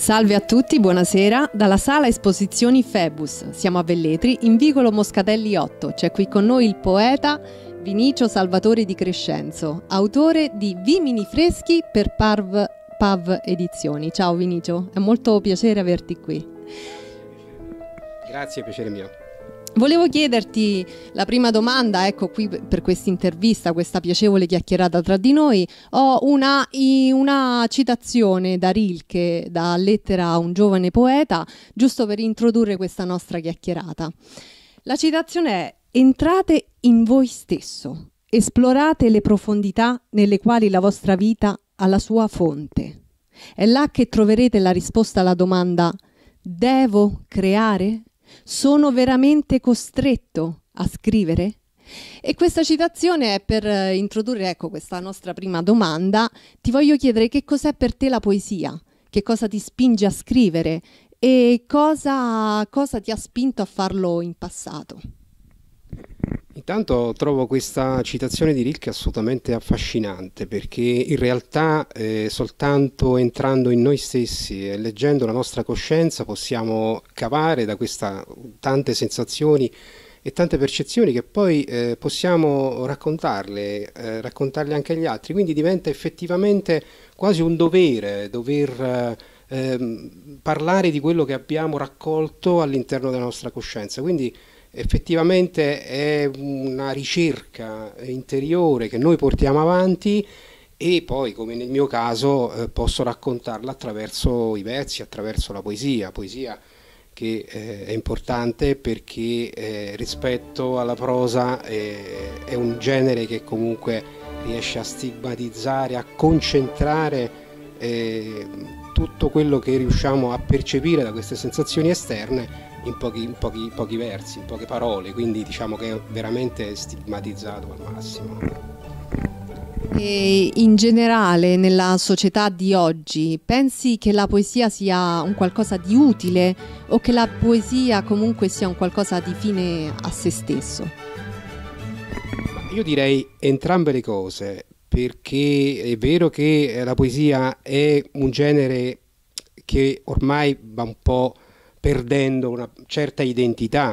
Salve a tutti, buonasera. Dalla sala esposizioni Febus. Siamo a Velletri, in vicolo Moscatelli 8. C'è qui con noi il poeta Vinicio Salvatore di Crescenzo, autore di Vimini freschi per PAV Edizioni. Ciao Vinicio, è molto piacere averti qui. Grazie, piacere mio. Volevo chiederti la prima domanda, ecco qui per questa intervista, questa piacevole chiacchierata tra di noi, ho una citazione da Rilke, da Lettera a un giovane poeta, giusto per introdurre questa nostra chiacchierata. La citazione è: entrate in voi stesso, esplorate le profondità nelle quali la vostra vita ha la sua fonte. È là che troverete la risposta alla domanda: devo creare? Sono veramente costretto a scrivere? E questa citazione è per introdurre, ecco, questa nostra prima domanda. Ti voglio chiedere che cos'è per te la poesia, che cosa ti spinge a scrivere e cosa ti ha spinto a farlo in passato. Intanto trovo questa citazione di Rilke assolutamente affascinante, perché in realtà soltanto entrando in noi stessi e leggendo la nostra coscienza possiamo cavare da questa tante sensazioni e tante percezioni che poi possiamo raccontarle anche agli altri. Quindi diventa effettivamente quasi un dovere dover parlare di quello che abbiamo raccolto all'interno della nostra coscienza. Quindi effettivamente è una ricerca interiore che noi portiamo avanti e poi, come nel mio caso, posso raccontarla attraverso i versi, attraverso la poesia che è importante perché rispetto alla prosa è un genere che comunque riesce a stigmatizzare, a concentrare tutto quello che riusciamo a percepire da queste sensazioni esterne in pochi versi, in poche parole, quindi diciamo che è veramente stigmatizzato al massimo. E in generale nella società di oggi pensi che la poesia sia un qualcosa di utile o che la poesia comunque sia un qualcosa di fine a se stesso? Io direi entrambe le cose, perché è vero che la poesia è un genere che ormai va un po' perdendo una certa identità,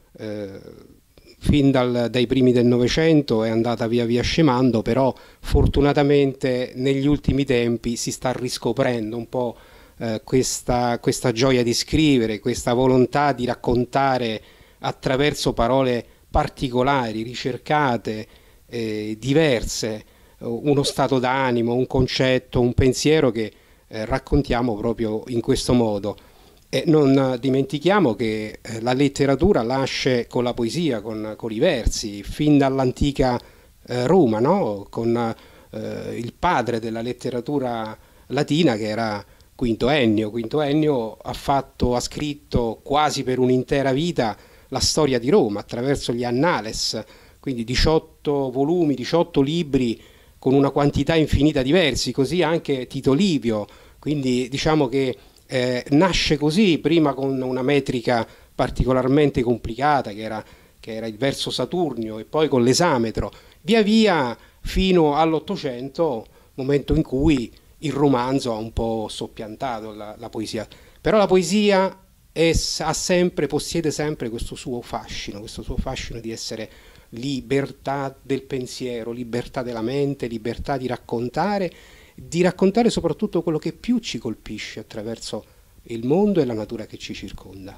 fin dai primi del Novecento è andata via via scemando, però fortunatamente negli ultimi tempi si sta riscoprendo un po' questa gioia di scrivere, questa volontà di raccontare attraverso parole particolari, ricercate, diverse, uno stato d'animo, un concetto, un pensiero che raccontiamo proprio in questo modo. E non dimentichiamo che la letteratura nasce con la poesia, con i versi, fin dall'antica Roma, no? Con il padre della letteratura latina che era Quinto Ennio. Quinto Ennio ha scritto quasi per un'intera vita la storia di Roma attraverso gli Annales, quindi 18 volumi, 18 libri con una quantità infinita di versi, così anche Tito Livio, quindi diciamo che nasce così, prima con una metrica particolarmente complicata che era il verso saturnio e poi con l'esametro, via via fino all'Ottocento, momento in cui il romanzo ha un po' soppiantato la poesia. Però la poesia possiede sempre questo suo fascino di essere libertà del pensiero, libertà della mente, libertà di raccontare soprattutto quello che più ci colpisce attraverso il mondo e la natura che ci circonda.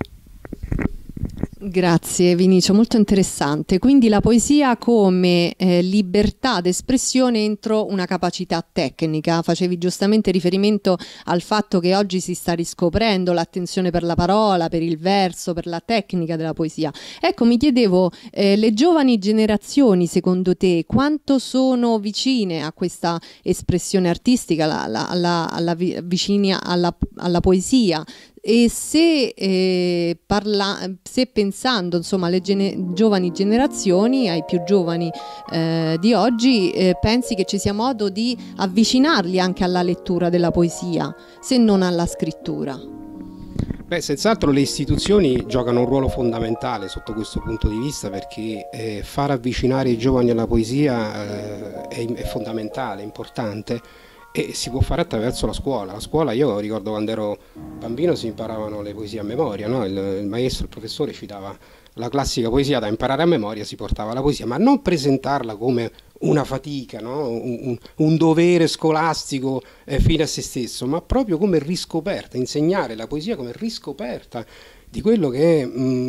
Grazie Vinicio, molto interessante. Quindi la poesia come libertà d'espressione entro una capacità tecnica. Facevi giustamente riferimento al fatto che oggi si sta riscoprendo l'attenzione per la parola, per il verso, per la tecnica della poesia. Ecco, mi chiedevo, le giovani generazioni secondo te quanto sono vicine a questa espressione artistica, vicine alla poesia? E se pensando insomma alle giovani generazioni, ai più giovani di oggi, pensi che ci sia modo di avvicinarli anche alla lettura della poesia, se non alla scrittura? Beh, senz'altro le istituzioni giocano un ruolo fondamentale sotto questo punto di vista, perché far avvicinare i giovani alla poesia è fondamentale, è importante. e si può fare attraverso la scuola. La scuola, io ricordo quando ero bambino si imparavano le poesie a memoria, no? Il maestro, il professore ci dava la classica poesia da imparare a memoria, si portava la poesia, ma non presentarla come una fatica, no? Un dovere scolastico fine a se stesso, ma proprio come riscoperta, insegnare la poesia come riscoperta di quello che è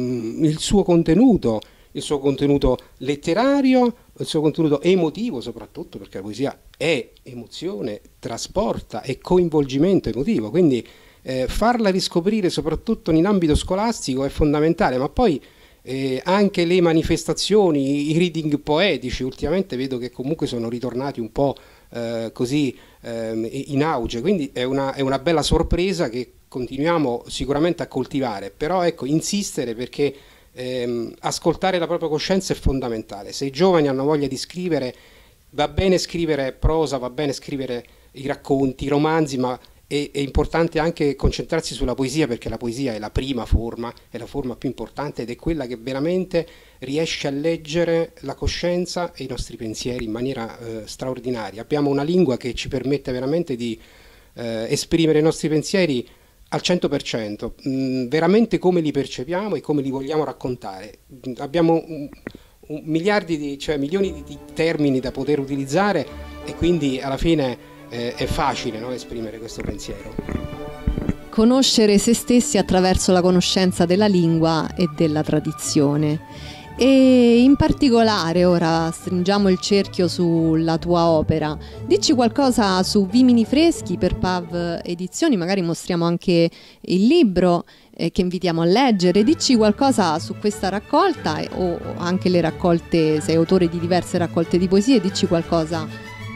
il suo contenuto letterario, il suo contenuto emotivo soprattutto, perché la poesia è emozione, trasporta, è coinvolgimento emotivo, quindi farla riscoprire soprattutto in ambito scolastico è fondamentale, ma poi anche le manifestazioni, i reading poetici, ultimamente vedo che comunque sono ritornati un po' così in auge, quindi è una bella sorpresa che continuiamo sicuramente a coltivare, però ecco, insistere perché ascoltare la propria coscienza è fondamentale. Se i giovani hanno voglia di scrivere, va bene scrivere prosa, va bene scrivere i racconti, i romanzi, ma è importante anche concentrarsi sulla poesia, perché la poesia è la prima forma, è la forma più importante ed è quella che veramente riesce a leggere la coscienza e i nostri pensieri in maniera straordinaria. Abbiamo una lingua che ci permette veramente di esprimere i nostri pensieri al 100%, veramente come li percepiamo e come li vogliamo raccontare. Abbiamo miliardi cioè milioni di termini da poter utilizzare e quindi alla fine è facile, no, esprimere questo pensiero. Conoscere se stessi attraverso la conoscenza della lingua e della tradizione. E in particolare, ora stringiamo il cerchio sulla tua opera, dici qualcosa su Vimini Freschi per PAV Edizioni, magari mostriamo anche il libro che invitiamo a leggere, dici qualcosa su questa raccolta o anche le raccolte, sei autore di diverse raccolte di poesie, dici qualcosa.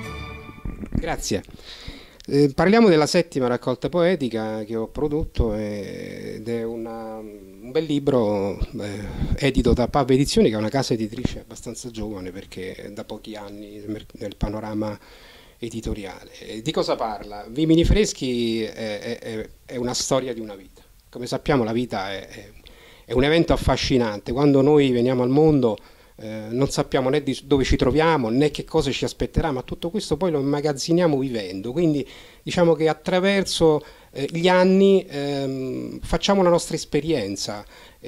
Grazie. Parliamo della 7ª raccolta poetica che ho prodotto ed è un bel libro edito da PAV Edizioni, che è una casa editrice abbastanza giovane perché è da pochi anni nel panorama editoriale. Di cosa parla? Vimini Freschi è una storia di una vita. Come sappiamo la vita è un evento affascinante. Quando noi veniamo al mondo non sappiamo né di dove ci troviamo né che cosa ci aspetterà, ma tutto questo poi lo immagazziniamo vivendo, quindi diciamo che attraverso gli anni facciamo la nostra esperienza,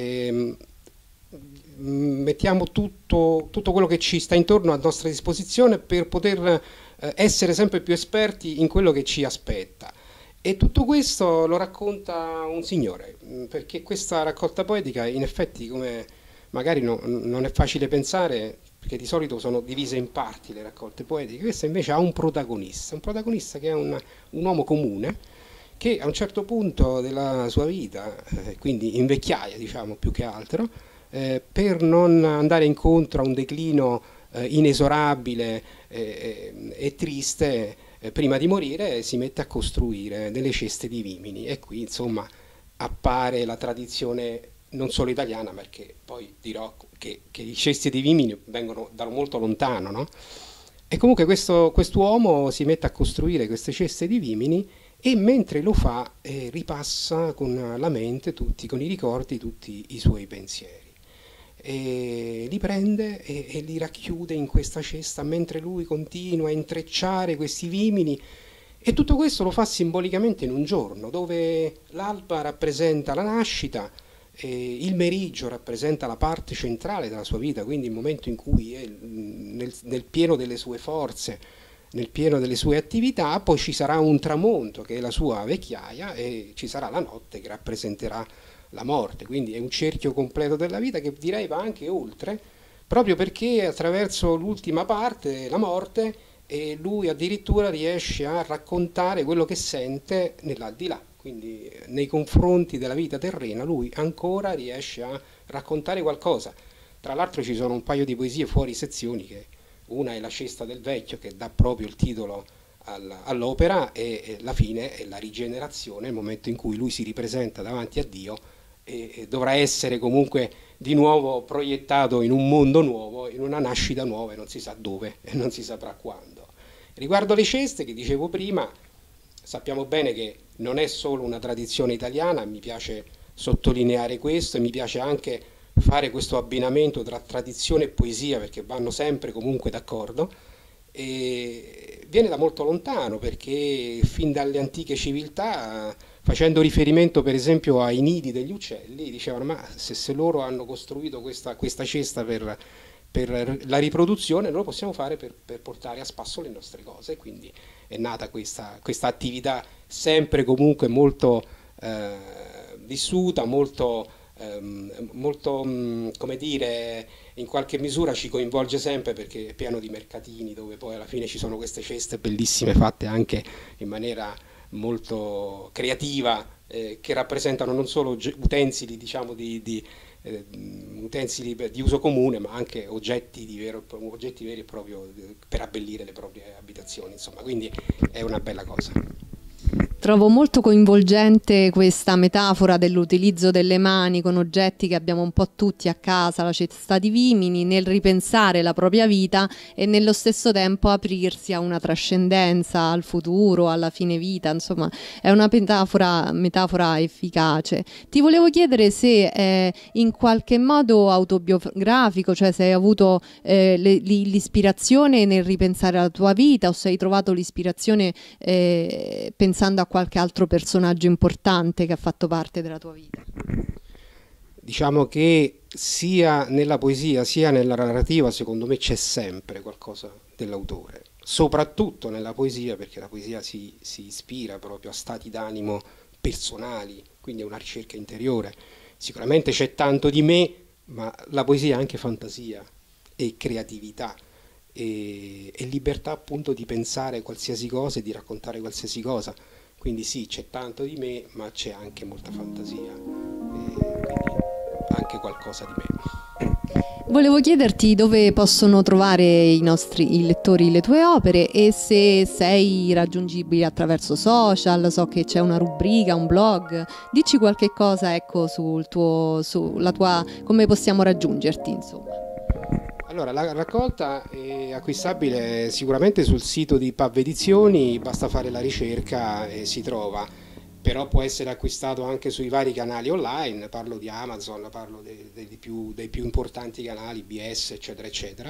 mettiamo tutto quello che ci sta intorno a nostra disposizione per poter essere sempre più esperti in quello che ci aspetta. E tutto questo lo racconta un signore, perché questa raccolta poetica in effetti, come magari non è facile pensare, perché di solito sono divise in parti le raccolte poetiche, questa invece ha un protagonista che è un uomo comune, che a un certo punto della sua vita, quindi in vecchiaia diciamo più che altro, per non andare incontro a un declino inesorabile e triste, prima di morire si mette a costruire delle ceste di vimini, e qui insomma appare la tradizione non solo italiana, perché poi dirò che i cesti di vimini vengono da molto lontano, no? E comunque quest'uomo si mette a costruire queste ceste di vimini e mentre lo fa ripassa con la mente, con i ricordi, tutti i suoi pensieri. E li prende e li racchiude in questa cesta mentre lui continua a intrecciare questi vimini, e tutto questo lo fa simbolicamente in un giorno dove l'alba rappresenta la nascita, il meriggio rappresenta la parte centrale della sua vita, quindi il momento in cui è nel pieno delle sue forze, nel pieno delle sue attività. Poi ci sarà un tramonto che è la sua vecchiaia e ci sarà la notte che rappresenterà la morte, quindi è un cerchio completo della vita che direi va anche oltre, proprio perché attraverso l'ultima parte, la morte, lui addirittura riesce a raccontare quello che sente nell'aldilà. Quindi nei confronti della vita terrena lui ancora riesce a raccontare qualcosa. Tra l'altro ci sono un paio di poesie fuori sezioni, che una è La cesta del vecchio, che dà proprio il titolo all'opera, e la fine è la rigenerazione, il momento in cui lui si ripresenta davanti a Dio e dovrà essere comunque di nuovo proiettato in un mondo nuovo, in una nascita nuova, e non si sa dove e non si saprà quando. Riguardo le ceste che dicevo prima, sappiamo bene che non è solo una tradizione italiana, mi piace sottolineare questo, e mi piace anche fare questo abbinamento tra tradizione e poesia, perché vanno sempre comunque d'accordo. viene da molto lontano, perché fin dalle antiche civiltà, facendo riferimento per esempio ai nidi degli uccelli, dicevano ma se loro hanno costruito questa cesta per la riproduzione, noi lo possiamo fare per portare a spasso le nostre cose. Quindi è nata questa attività sempre comunque molto vissuta, molto come dire, in qualche misura ci coinvolge sempre, perché è pieno di mercatini dove poi alla fine ci sono queste ceste bellissime fatte anche in maniera molto creativa, che rappresentano non solo utensili, diciamo, utensili di uso comune, ma anche oggetti veri e propri per abbellire le proprie abitazioni, insomma, quindi è una bella cosa. Trovo molto coinvolgente questa metafora dell'utilizzo delle mani con oggetti che abbiamo un po' tutti a casa, la cesta di vimini, nel ripensare la propria vita e nello stesso tempo aprirsi a una trascendenza, al futuro, alla fine vita. Insomma, è una metafora efficace. Ti volevo chiedere se è in qualche modo autobiografico, cioè se hai avuto l'ispirazione nel ripensare alla tua vita, o se hai trovato l'ispirazione pensando a qualche altro personaggio importante che ha fatto parte della tua vita. Diciamo che sia nella poesia sia nella narrativa, secondo me, c'è sempre qualcosa dell'autore, soprattutto nella poesia, perché la poesia si ispira proprio a stati d'animo personali, quindi è una ricerca interiore. Sicuramente c'è tanto di me, ma la poesia è anche fantasia e creatività e libertà appunto di pensare qualsiasi cosa e di raccontare qualsiasi cosa. Quindi sì, c'è tanto di me, ma c'è anche molta fantasia, quindi anche qualcosa di me. Volevo chiederti dove possono trovare i lettori le tue opere e se sei raggiungibile attraverso social. So che c'è una rubrica, un blog. Dici qualche cosa, ecco, sulla tua, come possiamo raggiungerti, insomma. Allora, la raccolta è acquistabile sicuramente sul sito di Pav Edizioni, basta fare la ricerca e si trova, però può essere acquistato anche sui vari canali online, parlo di Amazon, parlo dei più importanti canali, BS, eccetera, eccetera,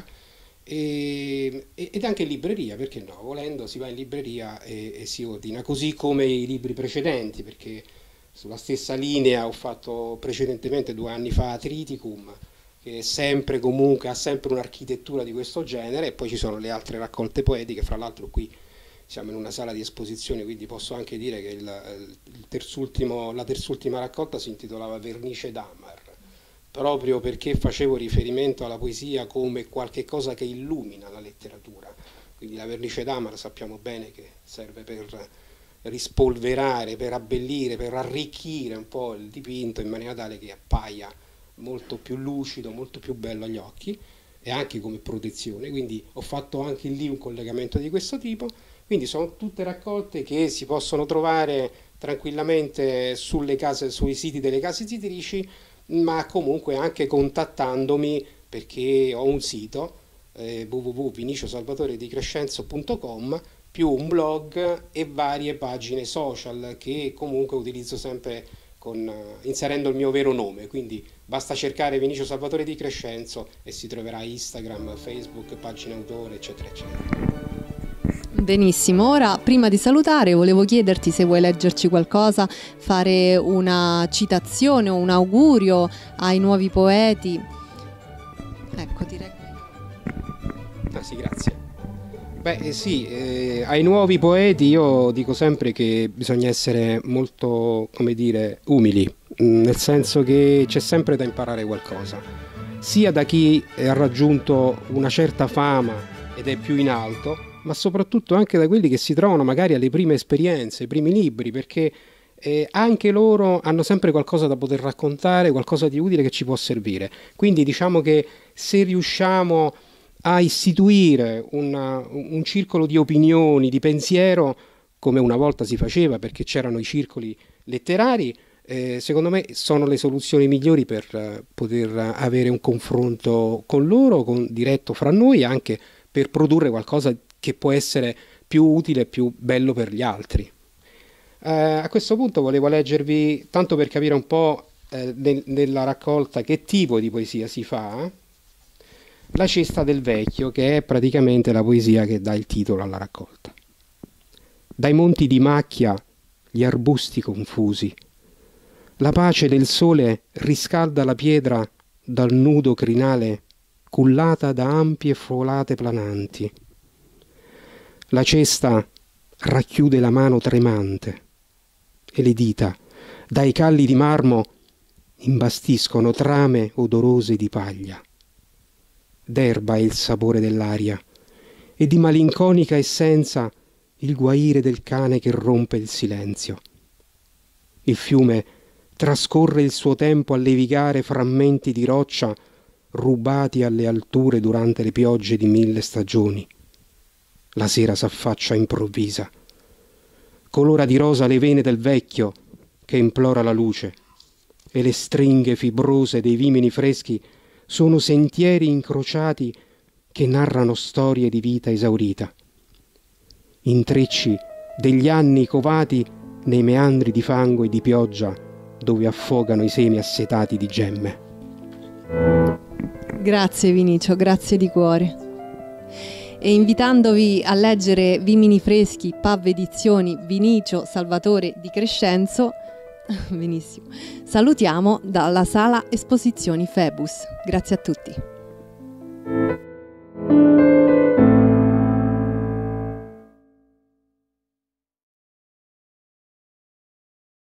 ed anche in libreria, perché no, volendo si va in libreria e si ordina, così come i libri precedenti, perché sulla stessa linea ho fatto precedentemente 2 anni fa Triticum, che è sempre comunque ha sempre un'architettura di questo genere, e poi ci sono le altre raccolte poetiche. Fra l'altro qui siamo in una sala di esposizione, quindi posso anche dire che la terzultima raccolta si intitolava Vernice d'Amar, proprio perché facevo riferimento alla poesia come qualche cosa che illumina la letteratura. Quindi la vernice d'Amar sappiamo bene che serve per rispolverare, per abbellire, per arricchire un po' il dipinto in maniera tale che appaia molto più lucido, molto più bello agli occhi, e anche come protezione. Quindi ho fatto anche lì un collegamento di questo tipo. Quindi sono tutte raccolte che si possono trovare tranquillamente sui siti delle case editrici, ma comunque anche contattandomi, perché ho un sito www.viniciosalvatoredicrescenzo.com, più un blog e varie pagine social che comunque utilizzo sempre inserendo il mio vero nome. Quindi basta cercare Vinicio Salvatore di Crescenzo e si troverà Instagram, Facebook, pagina autore, eccetera, eccetera. Benissimo, ora prima di salutare volevo chiederti se vuoi leggerci qualcosa, fare una citazione o un augurio ai nuovi poeti. Ecco, direi. Sì, grazie. Sì, ai nuovi poeti io dico sempre che bisogna essere molto, come dire, umili, nel senso che c'è sempre da imparare qualcosa, sia da chi ha raggiunto una certa fama ed è più in alto, ma soprattutto anche da quelli che si trovano magari alle prime esperienze, ai primi libri, perché anche loro hanno sempre qualcosa da poter raccontare, qualcosa di utile che ci può servire. Quindi diciamo che se riusciamo a istituire un circolo di opinioni, di pensiero, come una volta si faceva, perché c'erano i circoli letterari, secondo me sono le soluzioni migliori per poter avere un confronto con loro, diretto fra noi, anche per produrre qualcosa che può essere più utile e più bello per gli altri. A questo punto volevo leggervi, tanto per capire un po' nella raccolta che tipo di poesia si fa, La cesta del vecchio, che è praticamente la poesia che dà il titolo alla raccolta. Dai monti di macchia gli arbusti confusi, la pace del sole riscalda la pietra dal nudo crinale cullata da ampie folate plananti. La cesta racchiude la mano tremante e le dita, dai calli di marmo, imbastiscono trame odorose di paglia. D'erba è il sapore dell'aria e di malinconica essenza il guaire del cane che rompe il silenzio. Il fiume trascorre il suo tempo a levigare frammenti di roccia rubati alle alture durante le piogge di 1000 stagioni. La sera s'affaccia improvvisa, colora di rosa le vene del vecchio che implora la luce, e le stringhe fibrose dei vimini freschi sono sentieri incrociati che narrano storie di vita esaurita. Intrecci degli anni covati nei meandri di fango e di pioggia dove affogano i semi assetati di gemme. Grazie Vinicio, grazie di cuore. E invitandovi a leggere Vimini Freschi, PAV Edizioni, Vinicio Salvatore di Crescenzo, benissimo, salutiamo dalla Sala Esposizioni Febus. Grazie a tutti.